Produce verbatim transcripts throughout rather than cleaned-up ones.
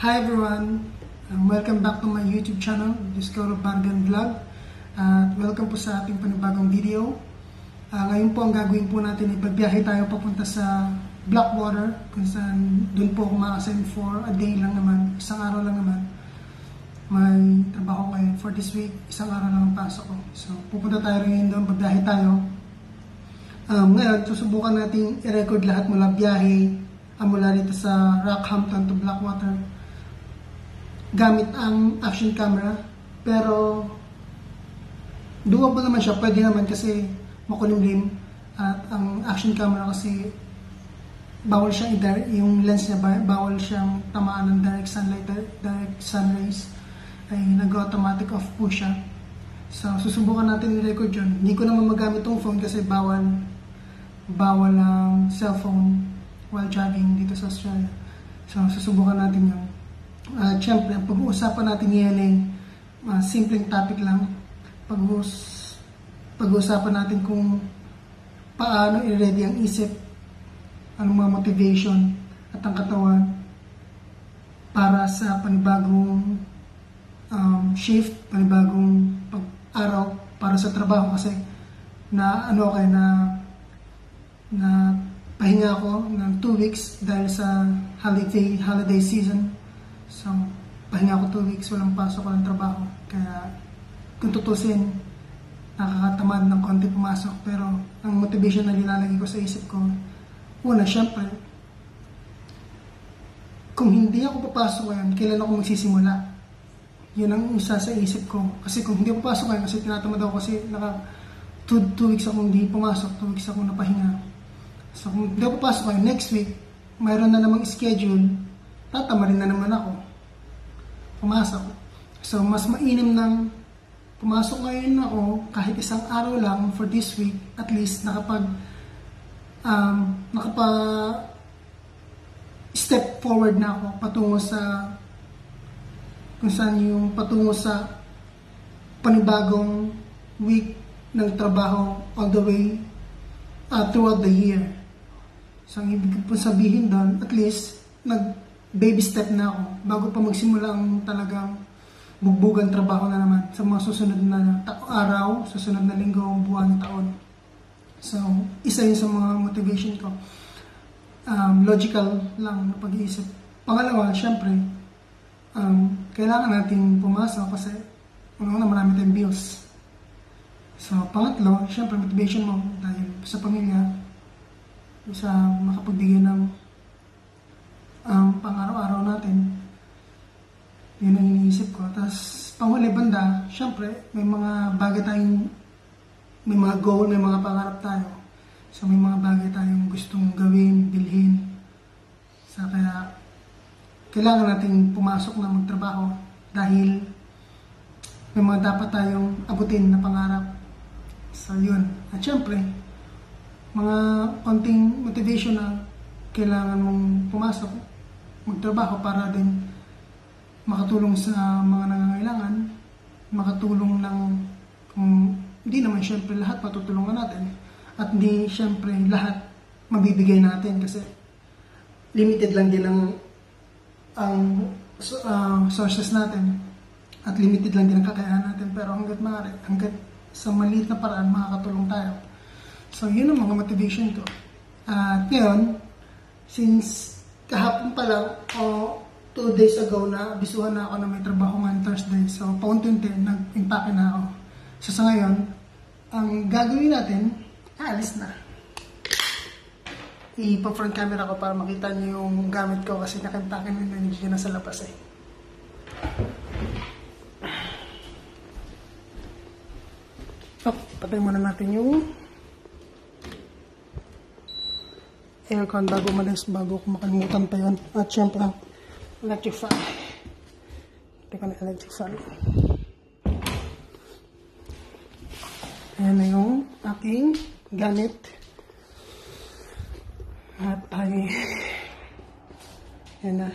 Hi everyone! Um, welcome back to my YouTube channel, Discover Bargain Vlog. At uh, welcome po sa ating panibagong video. Uh, ngayon po ang gagawin po natin ay pagbiyahe tayo papunta sa Blackwater, kung saan doon po kumakasin for a day lang naman, isang araw lang naman. May trabaho ngayon for this week, isang araw lang ang pasok ko. So pupunta tayo rin doon, pagbiyahe tayo. Um, ngayon, susubukan natin i-record lahat mula biyahe uh, mula dito sa Rockhampton to Blackwater gamit ang action camera, pero doable naman siya, pwede naman kasi makulimlim, at ang action camera kasi bawal siyang yung lens niya bawal siyang tamaan ng direct sunlight, direct sun rays, ay nag-automatic off po siya. So susubukan natin i-record yun. Hindi ko naman magamit tong phone kasi bawal bawal ang cellphone while jogging dito sa Australia. So susubukan natin yun. Uh, Siyempre, pag-uusapan natin yan ay uh, simpleng topic lang. Pag-uus pag-uusapan natin kung paano i-ready ang isip, anong mga motivation at ang katawan para sa panibagong um, shift, panibagong pag-araw para sa trabaho. Kasi na ano okay na na pahinga ako ng two weeks dahil sa holiday holiday season. So, pahinga ko two weeks, walang pasok, walang trabaho. Kaya, kung tutusin, nakakatamad ng konti pumasok. Pero, ang motivation na nilalagay ko sa isip ko, una, syempre, kung hindi ako papasok ngayon, kailan ako magsisimula? Yun ang isa sa isip ko. Kasi kung hindi ako papasok ngayon, kasi tinatamad ako kasi naka two, two weeks ako hindi pumasok, two weeks ako napahinga. So, kung hindi ako papasok ngayon, next week, mayroon na namang schedule, tatama rin na naman ako pumasok. So, mas mainam ng pumasok ngayon ako kahit isang araw lang for this week, at least nakapag um, nakapag step forward na ako patungo sa kung saan yung patungo sa panibagong week ng trabaho all the way uh, throughout the year. So, ang ibig po sabihin doon, at least nag baby step na ako bago pa magsimula ang talagang bugbugan trabaho na naman sa mga susunod na araw, susunod na linggo, buwan, taon. So, isa yun sa mga motivation ko. Um, logical lang na pag-iisip. Pangalawa, syempre, um, kailangan natin pumasok kasi unang-una marami tayong bills. So, pangatlo, syempre, motivation mo dahil sa pamilya, sa makapagbigay ng ang um, pang-araw-araw natin. Yun ang iniisip ko. Tapos panghuli banda, syempre may mga bagay tayong may mga goal, may mga pangarap tayo. So may mga bagay tayong gustong gawin, bilhin. So kaya kailangan natin pumasok na magtrabaho dahil may mga dapat tayong abutin na pangarap. So yun. At syempre mga konting motivation na kailangan mong pumasok magtrabaho para din makatulong sa mga nangangailangan, makatulong ng kung hindi naman syempre lahat matutulungan natin, at hindi syempre lahat mabibigay natin kasi limited lang din ang ang uh, sources natin at limited lang din ang kakayahan natin, pero hanggat maaari, hanggat sa maliit na paraan makakatulong tayo. So yun ang mga motivation ko. At uh, ngayon, since kahapon pa lang o two days ago na bisuhan na ako na may trabaho ngayon Thursday. So, paunti-unti, nag-impake na ako. So, sa ngayon, ang gagawin natin, alis na. Ipa-front camera ko para makita niyo yung gamit ko kasi naka-impake na nandiyan na sa labas eh. So, patay muna natin yung aircon bago malis, bago ko makalimutan pa yun. At syempre, electric fan. Teka na electric fan. Ayan na yung aking gamit. At tayo, ayan na.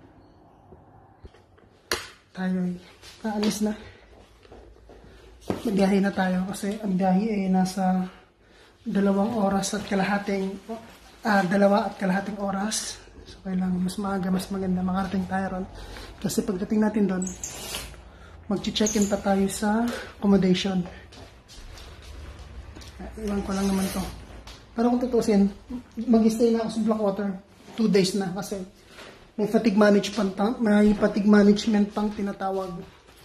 Tayo aalis na. Magbiyahe na tayo kasi ang biyahe ay nasa dalawang oras at kalahating Uh, dalawa at kalahating oras So kailangan mas maaga, mas maganda makarating tayo ron. Kasi pagdating natin doon, mag-check-in pa tayo sa accommodation. Iwan ko lang naman to. Pero kung tutusin, mag-stay na ako sa Blackwater. Two days na kasi may fatigue management pang, may fatigue management pang tinatawag.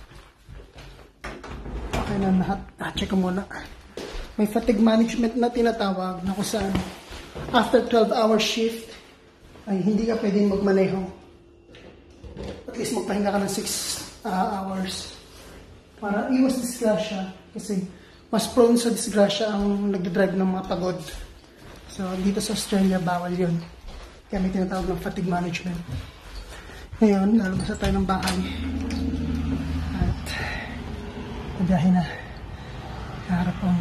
Okay na lahat. Ah, check ko muna. May fatigue management na tinatawag na kung saan after twelve hour shift ay hindi ka pwedeng magmaneho. At least magpahinga ka ng six uh, hours para iwas disgrasya kasi mas prone sa disgrasya ang nagdadrive ng mga pagod. So dito sa Australia bawal yun. Kaya may tinatawag ng fatigue management. Ngayon, lalabas na tayo ng bahay. At magbiyahe na. Kaharap ang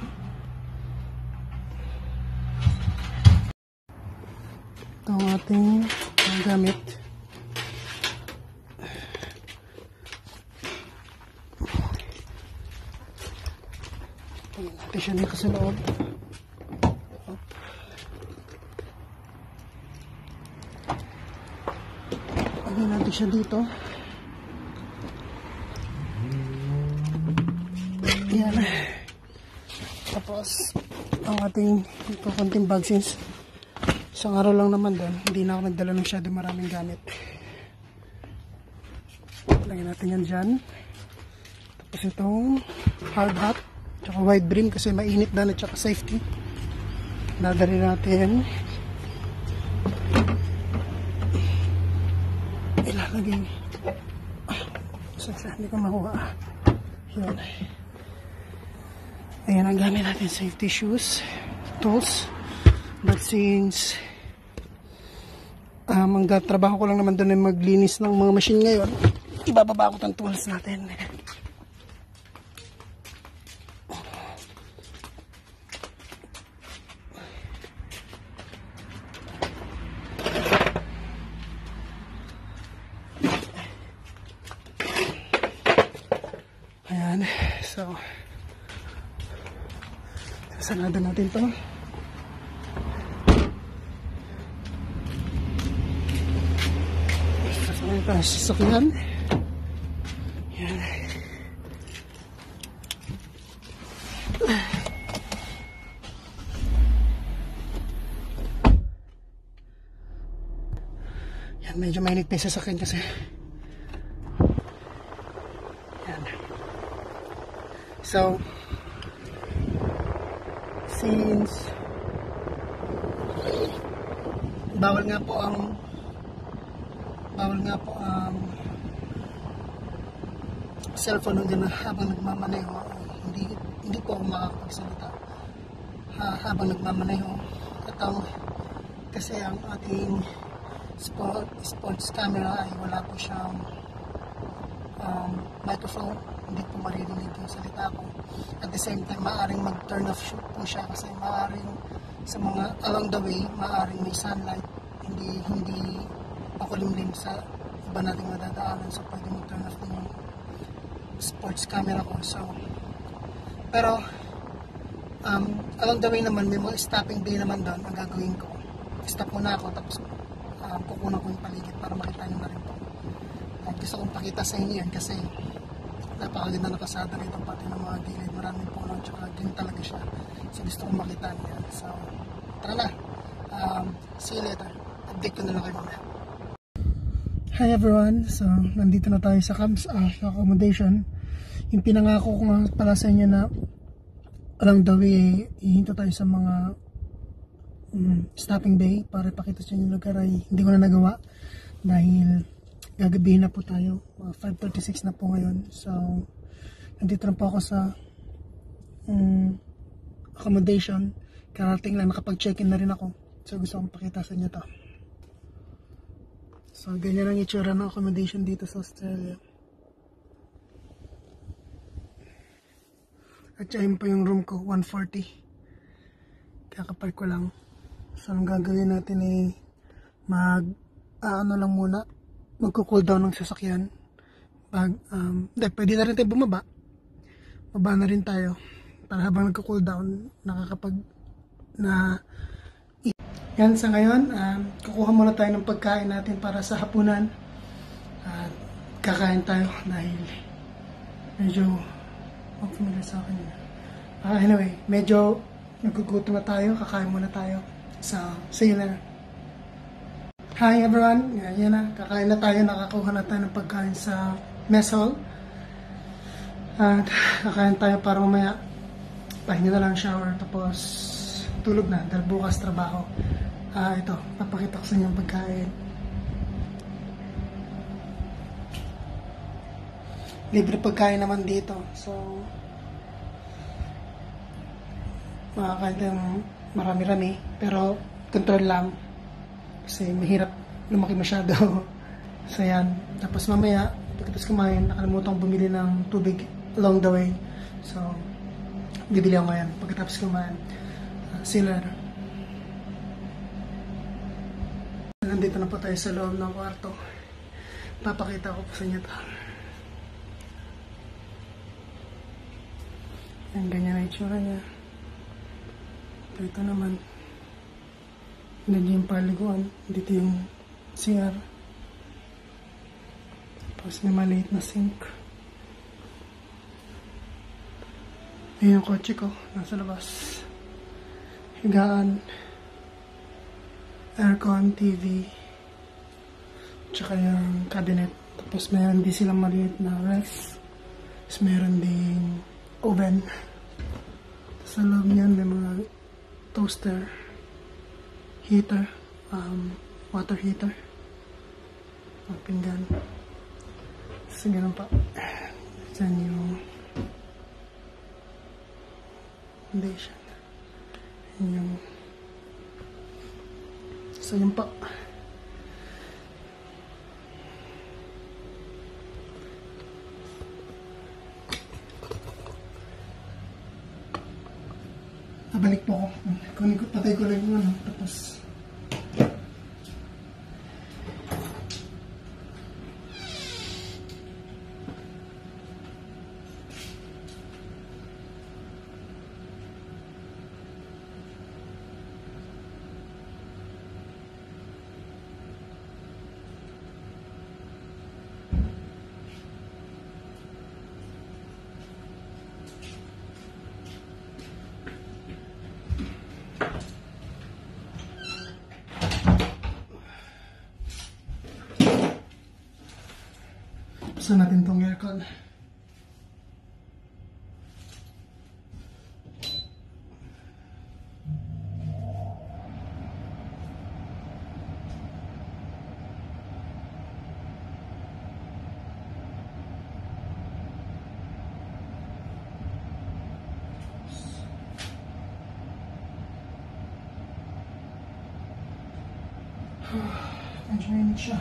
ito ang ating uh, gamit. Tingnan natin siya dito sa loob. Lagyan natin siya dito. Ayan. Tapos, ang ating konting bag since isang araw lang naman doon, hindi na ako nagdala ng masyado maraming gamit. Lagyan natin yan dyan. Tapos itong hard hat, tsaka wide brim kasi mainit na at tsaka safety. Nadali natin. Ilalagay. Sasa, hindi ko makuha. Yan. Ayan ang gamit natin. Safety shoes, tools. But since um, ang trabaho ko lang naman doon ay maglinis ng mga machine ngayon, ibababa ko ng tools natin. Ayan. So, sanada natin to. Sasakyan tayo sa sasakyan. Ayan. Yan, medyo mainit pa yung sasakyan kasi. Yan. So, since bawal nga po ang bawal nga po ang cellphone hanggang habang nagmamaneho, hindi, hindi po ako makakapagsalita ha, habang nagmamaneho. At ang, kasi ang ating sport, sports camera ay wala po siyang um, microphone, hindi po maririnig yung salita ko. At the same time, maaaring mag-turn off shoot po siya kasi maaaring sa mga along the way, maaaring may sunlight, hindi hindi pakulimlim sa iba nating madadaanan, so pwede mag-turn off din yung sports camera ko. So, pero um, along the way naman, may mga stopping bay naman doon ang gagawin ko. Stop muna ako, tapos um, kukunan ko yung paligid para makita nyo na rin po. At gusto kong pakita sa inyo yan kasi napakaganda na kasada rito, pati ng mga gilid, maraming puno, tsaka green talaga siya. So gusto kong makita niya. So tara na, um, see you later. Update ko na lang kayo mamaya. Hi everyone, so nandito na tayo sa camps, uh, sa accommodation. Yung pinangako ko nga pala sa inyo na along the way, ihinto tayo sa mga um, stopping bay para ipakita sa inyo yung lugar ay hindi ko na nagawa dahil gagabihin na po tayo, uh, five thirty-six na po ngayon. So nandito na po ako sa um, accommodation. Karating lang, nakapag-check-in na rin ako, so gusto kong pakita sa inyo to. So ganyan ang itsura ng accommodation dito sa Australia. At yun po yung room ko, one forty. Kakapark ko lang. So ang gagawin natin ay mag uh, ano lang muna, magko-cool down ng sasakyan. Pag um, de, pwede na rin tayo bumaba. Baba na rin tayo para habang nagko-cool down nakakapag na Yan, sa ngayon, um, kukuha muna tayo ng pagkain natin para sa hapunan. At kakain tayo dahil medyo familiar sa akin yun. Uh, anyway, medyo nagugutom na tayo, kakain muna tayo. So, see you later. Hi everyone, yan, yan na, kakain na tayo, nakakuha na tayo ng pagkain sa mess hall. At kakain tayo para mamaya pahinga na lang, shower, tapos tulog na dahil bukas trabaho. Ah, uh, ito, papakita ko sa inyo ang pagkain. Libre pagkain naman dito, so makakain tayo marami-rami, pero control lang kasi mahirap lumaki masyado. So yan, tapos mamaya pagkatapos kumain, nakalimutan kong bumili ng tubig along the way, so bibili ako ngayon pagkatapos kumain. uh, sila nandito na po tayo sa loob ng kwarto, papakita ko po sa inyo ito. Ang ganyan na itsura niya. Ito naman, nandiyan yung paliguan, dito yung C R, tapos may maliit na sink. Ayan yung kotse ko, nasa labas. Higaan, aircon, T V, tsaka yung cabinet. Tapos meron din silang maliit na ref, tapos meron din oven. Sa loob niyan may mga toaster, heater, um, water heater, mga pinggan. So, ganun pa. Diyan yung foundation. Yan yung... So, yun pa. Nabalik po ako. Kunin ko, patay ko lang yun. Tapos, buksan natin tong aircon. Medyo mainit siya.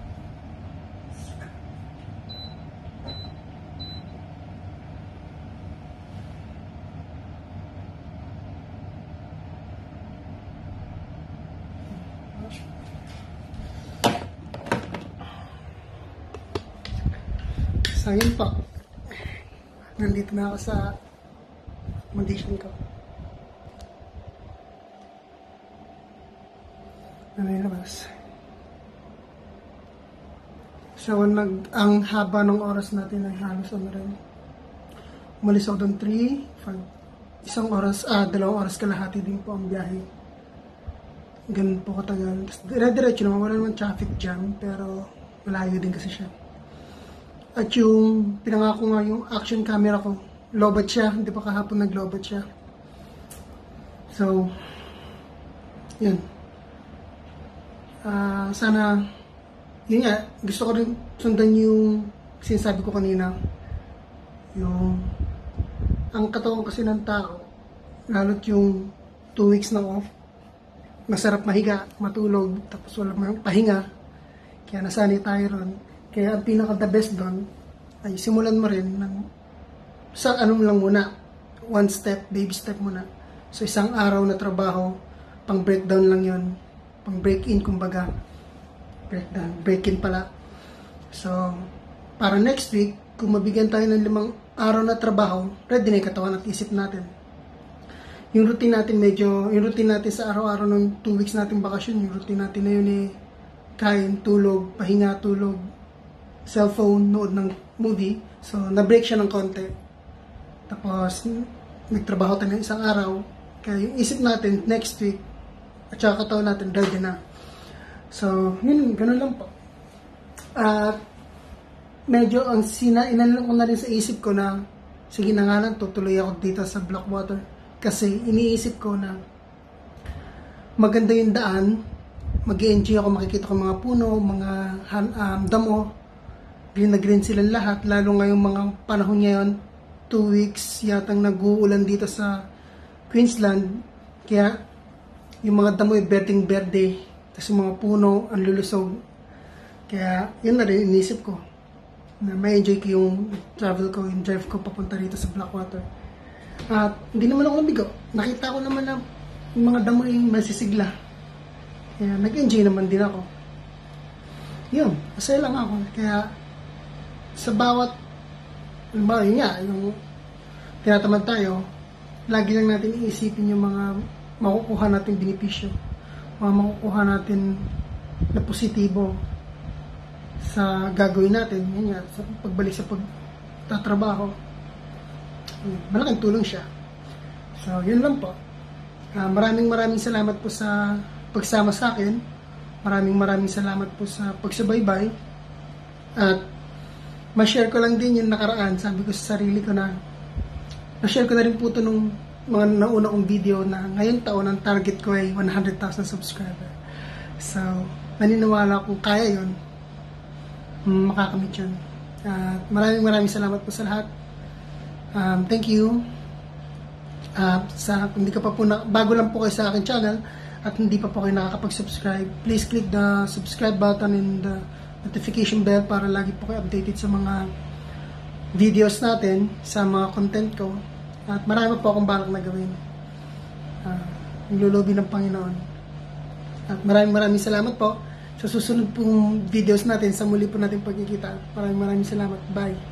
So yun po, nandito na ako sa accommodation ko. Nalilabas. So nag, ang haba ng oras natin ay halos ano rin. Umalis ako doon three, five, isang oras, ah, dalawang oras kalahati din po ang biyahe. Ganun po katagal. Dire-diretso naman, wala naman traffic jam, pero malayo din kasi siya. At yung pinangako nga yung action camera ko, lobat siya, hindi pa kahapon naglobat siya. So, yun. Uh, sana, yun nga, gusto ko rin sundan yung sinasabi ko kanina. Yung, ang katawan kasi ng tao, lalo't yung two weeks na off, masarap mahiga, matulog, tapos wala pahinga. Kaya nasanay tayo ron. Kaya ang pinaka the best doon ay simulan mo rin ng sa ano lang muna, one step, baby step muna. So isang araw na trabaho, pang breakdown lang yun, pang break in kumbaga, breakdown, break in pala. So para next week, kung mabigyan tayo ng limang araw na trabaho, ready na yung katawan at isip natin. yung routine natin medyo, yung routine natin sa araw-araw ng two weeks natin bakasyon, yung routine natin na yun eh, kain, tulog, pahinga, tulog, cellphone, nood ng movie. So, na-break siya ng konti. Tapos, nagtrabaho tayo ng isang araw. Kaya yung isip natin, next week, at saka katawan natin, ready na. So, yun, ganun lang po. At, uh, medyo ang sina, inalang ko na rin sa isip ko na, sige na nga lang, tutuloy ako dito sa Blackwater. Kasi, iniisip ko na, maganda yung daan, mag-enjoy ako, makikita ko mga puno, mga um, damo, green na green sila lahat, lalo ngayong mga panahon ngayon, two weeks yatang nag-uulan dito sa Queensland, kaya yung mga damo ay berdeng berde, tapos yung mga puno ang lulusog, kaya yun na rin inisip ko, na may enjoy ko yung travel ko, yung drive ko papunta dito sa Blackwater. At hindi naman ako nabigo, nakita ko naman na yung mga damo ay masisigla, kaya nag-enjoy naman din ako. Yun, masaya lang ako, kaya sa bawat, ba, yun nga, yung tinatamad tayo, lagi lang natin iisipin yung mga makukuha natin benepisyo, mga makukuha natin na positibo sa gagawin natin. Yun nga, sa pagbalik sa pagtatrabaho, malaking tulong siya. So, yun lang po. Uh, maraming maraming salamat po sa pagsama sa akin. Maraming maraming salamat po sa pagsubaybay. At ma-share ko lang din yung nakaraan. Sabi ko sa sarili ko na na-share ko na rin po ito nung mga nauna kong video na ngayon taon ang target ko ay one hundred thousand subscriber. So, naniniwala kung kaya yun, makakamit yun. Uh, maraming maraming salamat po sa lahat. Um, thank you. Uh, sa, kung hindi ka pa po na, bago lang po kayo sa akin channel at hindi pa po kayo nakakapag-subscribe, please click the subscribe button and the notification bell para lagi po kayo updated sa mga videos natin, sa mga content ko. At marami po akong balak na gawin. Uh, nilulubi ng Panginoon. At maraming maraming salamat po sa susunod pong videos natin, sa muli po natin pagkikita. Maraming maraming salamat. Bye.